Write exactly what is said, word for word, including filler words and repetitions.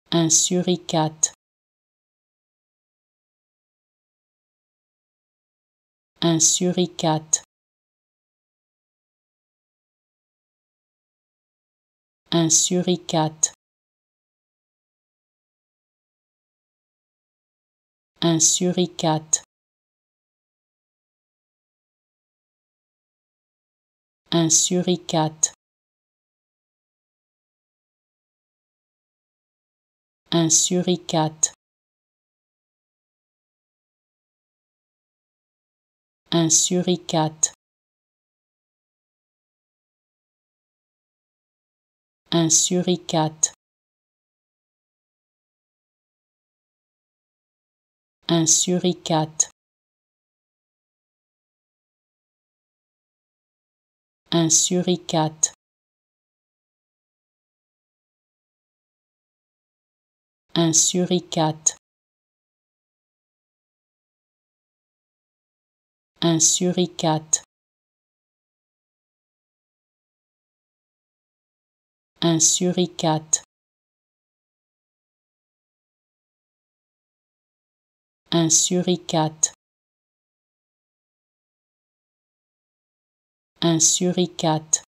un suricate, un suricate, un suricate, un suricate, un suricate, un suricate, un suricate, un suricate, un suricate, un suricate, un suricate, un suricate, un suricate, un suricate, un suricate,